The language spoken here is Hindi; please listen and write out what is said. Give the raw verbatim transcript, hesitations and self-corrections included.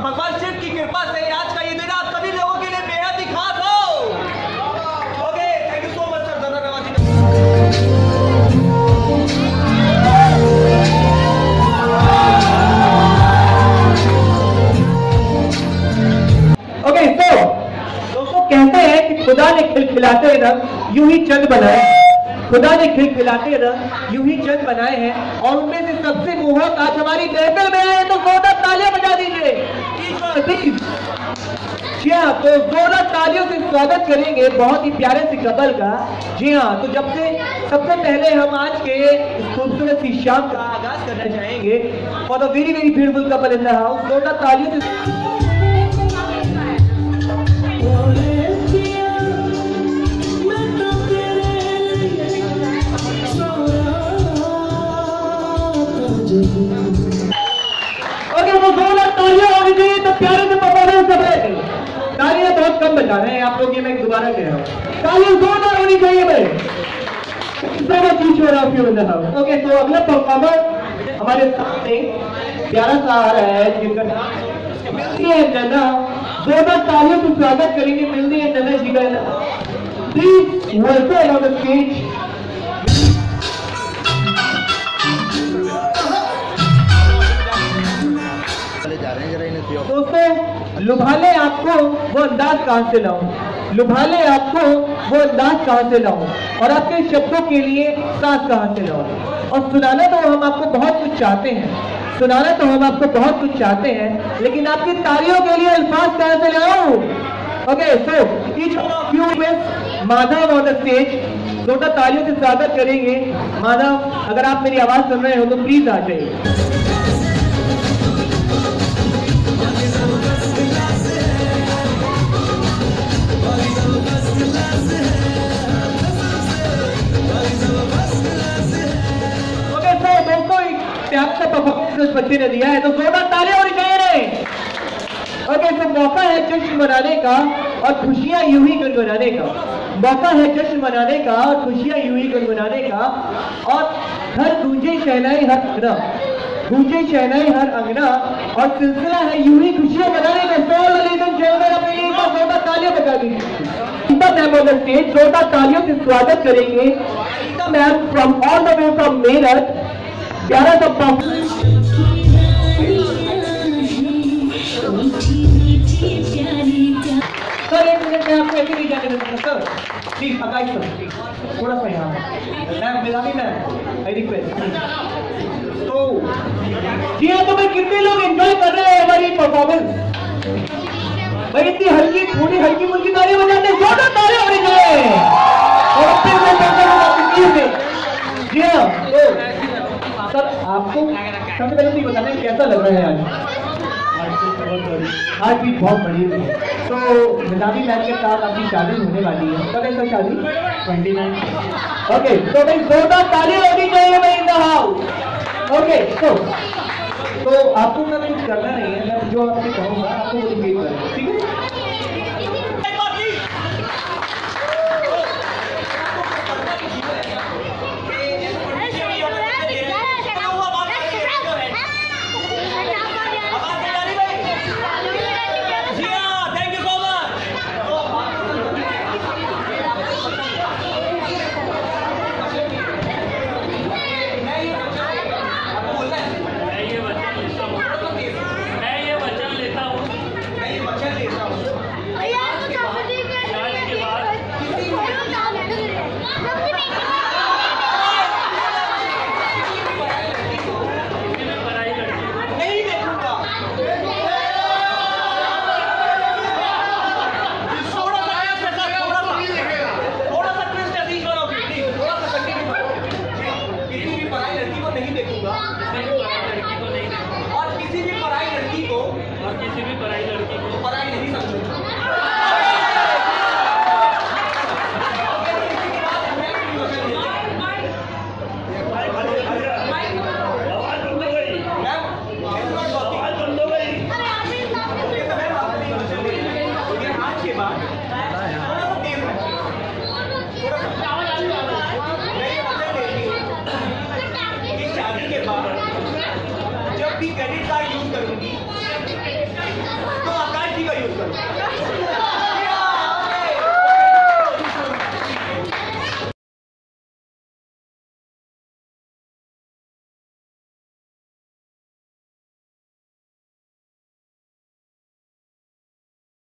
भगवान शिव की कृपा से आज का ये दिन आप सभी लोगों के लिए बेहद ही खास हो। Okay, thank you so much sir. धन्यवाद। ओके, तो दोस्तों कहते हैं कि खुदा ने खिलखिलाते रंग यूं ही चंद बनाए। खुदा ने खिलखिलाते रंग यूं ही चंद बनाए हैं और उनमें से सबसे मोहक आज हमारी महफिल में आए, तो जोरदार तालियां बजा दीजिए। जी हाँ, तो जोरदार तालियों से स्वागत करेंगे बहुत ही प्यारे से कपल का। जी हाँ, तो जब से सबसे पहले हम आज के खूबसूरत सी शाम का आगाज करना चाहेंगे for the very very beautiful couple in the house. जोरदार तालियों से ओके, वो जोरदार तालियां होनी चाहिए तो प्यारे से परफॉर्मेंस कर रहे हैं। तालियां बहुत कम बजा रहे हैं आप लोग, ये मैं दोबारा कह रहा हूँ, तालियां जोरदार होनी चाहिए भाई। ओके, तो अगला परफॉर्मर हमारे सामने प्यारा सा आ रहा है जिनका नाम मिलती है नन्हा। जोरदार तालियों से स्वागत करेंगे मिलती है नन्हा जी का। Please welcome on the stage. दोस्तों, लुभाले आपको वो अंदाज कहां से लाऊं, लुभाले आपको वो अंदाज कहां से लाऊं और आपके शब्दों के लिए सांस कहां से लाऊं। और सुनाना तो हम आपको बहुत कुछ चाहते हैं, सुनाना तो हम आपको बहुत कुछ चाहते हैं, लेकिन आपकी तालियों के लिए अल्फाज कहां से लाऊं। Okay, so each of you with Madhav on the stage. जोरदार तालियों से स्वागत करेंगे माधव। अगर आप मेरी आवाज सुन रहे हो तो प्लीज आ जाइए। परफॉर्मेंस बच्चे ने दिया है तो जोरदार तालियां होनी चाहिए रे। ओके, तो मौका है जश्न मनाने का और खुशियां यूं ही गुनगुनाने का। मौका है जश्न मनाने का और खुशियां यूं ही गुनगुनाने का। और हर गूंजे शहनाई हर अंगना, गूंजे शहनाई हर अंगना और सिलसिला है यूं ही खुशियां मनाने का। जोरदार तालियां बजा दीजिए। मैम ऑन द स्टेज, जोरदार तालियों से स्वागत करेंगे ma'am from all the way from Meerut. प्यारा सा सर, एक मिनट में आपको ऐसे नहीं जाने देता सर, प्लीज अकाई सर, थोड़ा सा यहाँ मैम मिलानी मैम, आई रिक्वेस्ट। तो जी हाँ, तो मैं कितने लोग एंजॉय कर रहे हैं हमारी परफॉर्मेंस भाई। इतनी हल्की थोड़ी हल्की मुल्की तालियां बजाते हैं, जोरदार तालियां होनी चाहिए। और जी हाँ, तो सर आपको सबसे पहले तो ये बताना है कैसा लग रहा है आज? आज भी बहुत बड़ी है। तो मिताली मैम के साथ आपकी शादी होने वाली है, कब है सर शादी? Twenty nine. ओके, तो भाई जोरदार तालियां होनी चाहिए भाई इन द हाउस। ओके, तो तो आपको मैं कुछ करना नहीं है, मैं जो आपसे कहूँगा आपको वो रिपीट करें, ठीक है? मैं ये वचन लेता हूँ यूज करो।